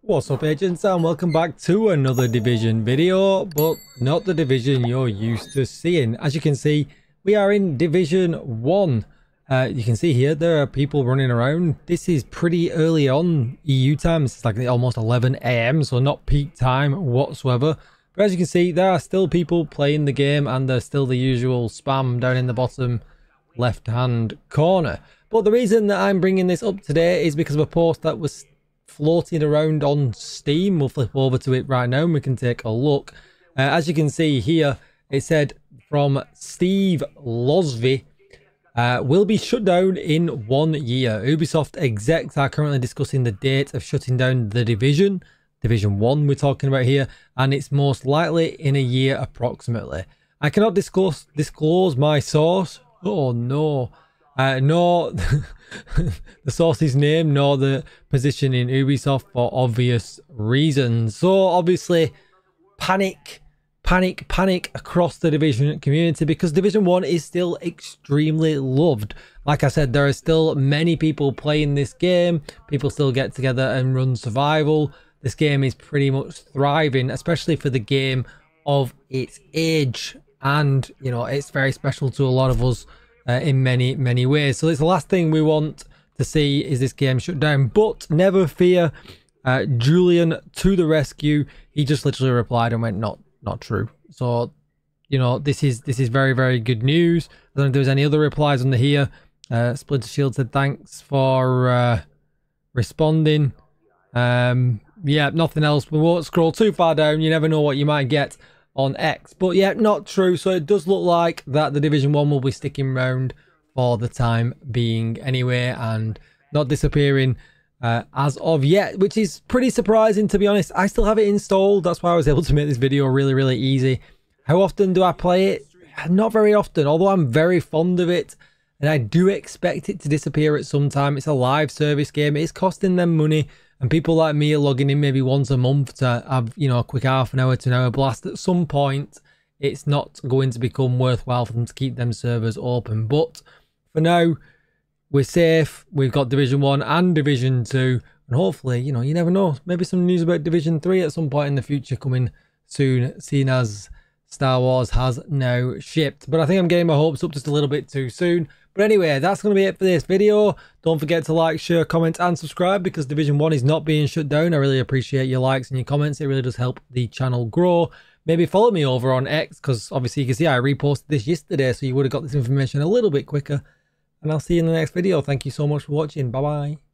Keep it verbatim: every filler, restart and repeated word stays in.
What's up, agents, and welcome back to another Division video, but not the Division you're used to seeing. As you can see, we are in Division one. Uh, you can see here there are people running around. This is pretty early on E U time. It's like almost eleven A M, so not peak time whatsoever. But as you can see, there are still people playing the game, and there's still the usual spam down in the bottom left-hand corner. But the reason that I'm bringing this up today is because of a post that was floating around on Steam. We'll flip over to it right now and we can take a look. Uh, as you can see here, it said from Steve Losvy, uh, will be shut down in one year. Ubisoft execs are currently discussing the date of shutting down the Division. Division one we're talking about here, and it's most likely in a year approximately. I cannot disclose, disclose my source. Oh no. Uh, nor the source's name, nor the position in Ubisoft for obvious reasons. So obviously, panic, panic, panic across the Division community, because Division one is still extremely loved. Like I said, there are still many people playing this game. People still get together and run survival. This game is pretty much thriving, especially for the game of its age. And, you know, it's very special to a lot of us Uh, in many many ways. So it's the last thing we want to see is this game shut down. But never fear, uh, Julian to the rescue. He just literally replied and went, not not true. So, you know, this is this is very very good news. I don't know if there's any other replies under here. uh, Splinter Shield said thanks for uh, responding. Um, yeah, nothing else. We won't scroll too far down. You never know what you might get on X. But yeah, not true. So it does look like that the Division one will be sticking around for the time being anyway, and not disappearing uh, as of yet, which is pretty surprising, to be honest. I still have it installed. That's why I was able to make this video really really easy. How often do I play it? Not very often, although I'm very fond of it, and I do expect it to disappear at some time. It's a live service game. It's costing them money, and people like me are logging in maybe once a month to have, you know, a quick half an hour to an hour blast. At some point, it's not going to become worthwhile for them to keep them servers open. But for now, we're safe. We've got Division one and Division two. And hopefully, you know, you never know. Maybe some news about Division three at some point in the future coming soon, seeing as Star Wars has now shipped. But I think I'm getting my hopes up just a little bit too soon. But anyway, that's going to be it for this video. Don't forget to like, share, comment and subscribe, because Division one is not being shut down. I really appreciate your likes and your comments. It really does help the channel grow. Maybe follow me over on X, because obviously you can see I reposted this yesterday, so you would have got this information a little bit quicker. And I'll see you in the next video. Thank you so much for watching. Bye bye.